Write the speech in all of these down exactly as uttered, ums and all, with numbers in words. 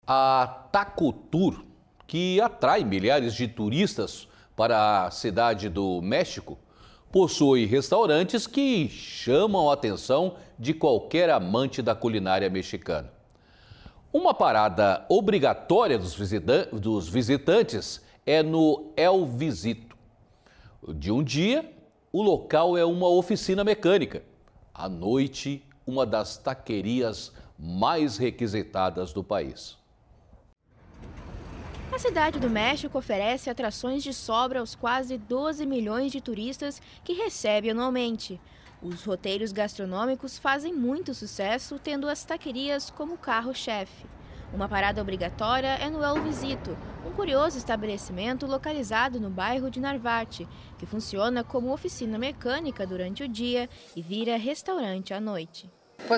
A Taco Tour, que atrai milhares de turistas para a cidade do México, possui restaurantes que chamam a atenção de qualquer amante da culinária mexicana. Uma parada obrigatória dos, visita- dos visitantes é no El Visito. De um dia, o local é uma oficina mecânica. À noite, uma das taquerias mais requisitadas do país. A cidade do México oferece atrações de sobra aos quase doze milhões de turistas que recebe anualmente. Os roteiros gastronômicos fazem muito sucesso, tendo as taquerias como carro-chefe. Uma parada obrigatória é no El Visito, um curioso estabelecimento localizado no bairro de Narvarte, que funciona como oficina mecânica durante o dia e vira restaurante à noite.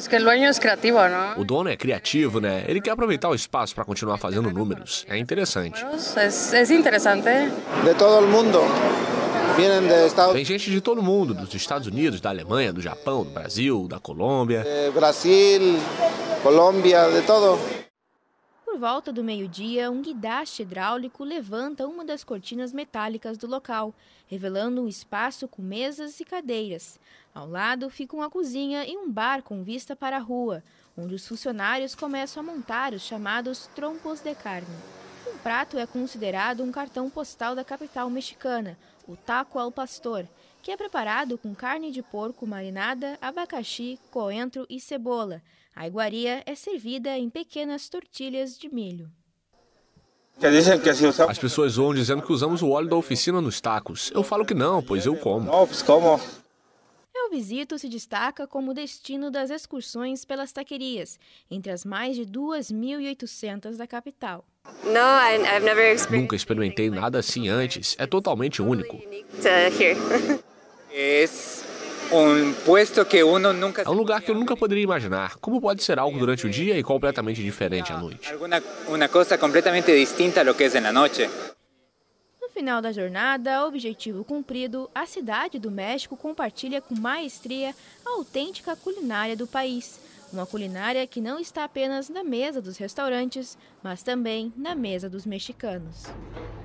O dono é criativo, né? Ele quer aproveitar o espaço para continuar fazendo números. É interessante. É interessante. De todo o mundo. Tem gente de todo mundo, dos Estados Unidos, da Alemanha, do Japão, do Brasil, da Colômbia. Brasil, Colômbia, de todo. Por volta do meio-dia, um guindaste hidráulico levanta uma das cortinas metálicas do local, revelando um espaço com mesas e cadeiras. Ao lado fica uma cozinha e um bar com vista para a rua, onde os funcionários começam a montar os chamados trompos de carne. Um prato é considerado um cartão postal da capital mexicana, o taco al pastor, que é preparado com carne de porco marinada, abacaxi, coentro e cebola. A iguaria é servida em pequenas tortilhas de milho. As pessoas zoam dizendo que usamos o óleo da oficina nos tacos. Eu falo que não, pois eu como. Não, pois como? El Visito se destaca como destino das excursões pelas taquerias, entre as mais de duas mil e oitocentas da capital. Nunca experimentei nada assim antes. É totalmente único. É um lugar que eu nunca poderia imaginar. Como pode ser algo durante o dia e completamente diferente à noite? Uma coisa completamente distinta do que é na noite. No final da jornada, objetivo cumprido, a cidade do México compartilha com maestria a autêntica culinária do país. Uma culinária que não está apenas na mesa dos restaurantes, mas também na mesa dos mexicanos.